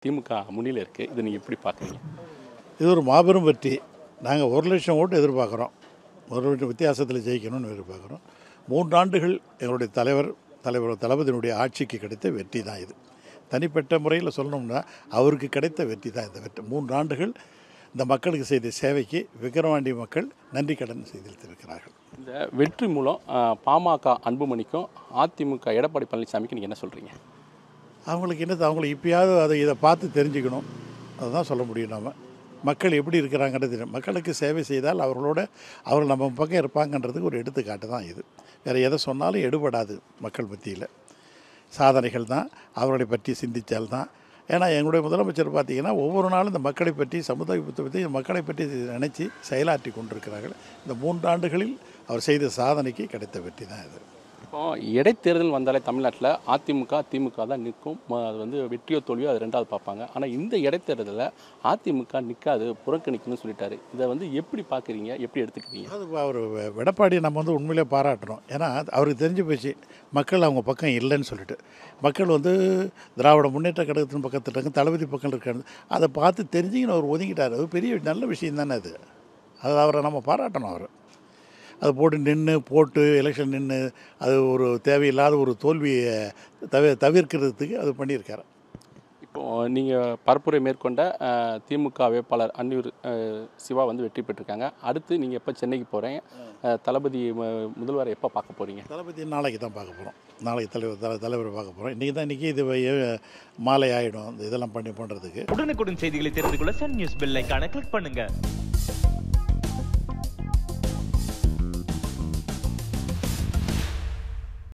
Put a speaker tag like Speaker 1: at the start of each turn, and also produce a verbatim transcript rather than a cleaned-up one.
Speaker 1: திமுக முன்னிலை இருக்குது. இதை நீங்கள் எப்படி பார்க்குறீங்க?
Speaker 2: இது ஒரு மாபெரும் வெற்றி. நாங்கள் ஒரு லட்சம் ஓட்டு எதிர்பார்க்குறோம். ஒரு லட்சம் வித்தியாசத்தில் ஜெயிக்கணும்னு எதிர்பார்க்குறோம். மூன்று ஆண்டுகள் எங்களுடைய தலைவர் தலைவர் தளபதியினுடைய ஆட்சிக்கு கிடைத்த வெற்றி தான் இது. தனிப்பட்ட முறையில் சொல்லணும்னா அவருக்கு கிடைத்த வெற்றி தான் இந்த வெற்றி. மூன்று ஆண்டுகள் இந்த மக்களுக்கு செய்த சேவைக்கு விக்கிரவாண்டி மக்கள் நன்றி கடன் செய்திருக்கிறார்கள்.
Speaker 1: இந்த வெற்றி மூலம் பாமக அன்புமணிக்கும் அதிமுக எடப்பாடி பழனிசாமிக்கு நீங்கள் என்ன சொல்கிறீங்க?
Speaker 2: அவங்களுக்கு என்னது, அவங்களுக்கு இப்பயாவது அதை இதை பார்த்து தெரிஞ்சுக்கணும். அதுதான் சொல்ல முடியும். நாம் மக்கள் எப்படி இருக்கிறாங்கன்றது மக்களுக்கு சேவை செய்தால் அவர்களோட அவர்கள் நம்ம பக்கம் இருப்பாங்கன்றதுக்கு ஒரு எடுத்துக்காட்டு தான் இது. வேறு எதை சொன்னாலும் எடுபடாது. மக்கள் மத்தியில் சாதனைகள் தான் அவர்களை பற்றி சிந்தித்தால் தான். ஏன்னா எங்களுடைய முதலமைச்சர் பார்த்திங்கன்னா ஒவ்வொரு நாளும் இந்த மக்களை பற்றி சமுதாயத்தை பற்றி மக்களை பற்றி நினச்சி செயலாற்றி கொண்டிருக்கிறார்கள். இந்த மூன்று ஆண்டுகளில் அவர் செய்த சாதனைக்கு கிடைத்த வெற்றி தான் இது.
Speaker 1: இப்போ இடைத்தேர்தல் வந்தாலே தமிழ்நாட்டில் அதிமுக திமுக தான் நிற்கும். அது வந்து வெற்றியோ தோல்வியோ அது ரெண்டாவது பார்ப்பாங்க. ஆனால் இந்த இடைத்தேர்தலில் அதிமுக நிற்காது, புறக்கணிக்கணும்னு சொல்லிட்டாரு. இதை வந்து எப்படி பார்க்குறீங்க, எப்படி எடுத்துக்கிறீங்க?
Speaker 2: அது அவர் எடப்பாடி நம்ம வந்து உண்மையிலே பாராட்டணும். ஏன்னா அவருக்கு தெரிஞ்சு போச்சு மக்கள் அவங்க பக்கம் இல்லைன்னு சொல்லிட்டு. மக்கள் வந்து திராவிட முன்னேற்ற கழகத்தின் பக்கத்தில் இருக்க தளபதி பக்கம் இருக்காங்க, அதை பார்த்து தெரிஞ்சுக்கின்னு அவர் ஒதுங்கிட்டார். அது பெரிய நல்ல விஷயம் தானே அது. அது அவரை நம்ம பாராட்டணும். அவர் அது போட்டு நின்று போட்டு எலெக்ஷன் நின்று அது ஒரு தேவையில்லாத ஒரு தோல்வியை தவி தவிர்க்கிறதுக்கு அது பண்ணியிருக்காரு.
Speaker 1: இப்போது நீங்கள் பரப்புரை மேற்கொண்ட திமுக வேட்பாளர் அன்னியூர் சிவா வந்து வெற்றி பெற்றிருக்காங்க. அடுத்து நீங்கள் எப்போ சென்னைக்கு போகிறீங்க? தளபதி முதல்வரை எப்போ பார்க்க போகிறீங்க?
Speaker 2: தளபதி நாளைக்கு தான் பார்க்க போகிறோம். நாளைக்கு தலைவர் தலை தலைவரை பார்க்க போகிறோம். இன்றைக்கி தான் இன்றைக்கி இது மாலை ஆகிடும் இந்த இதெல்லாம் பண்ணி பண்ணுறதுக்கு.
Speaker 3: உடனுக்குடன் செய்திகளை தெரிந்து கொள்ள சன் நியூஸ் பெல் ஐகானை கிளிக் பண்ணுங்கள்.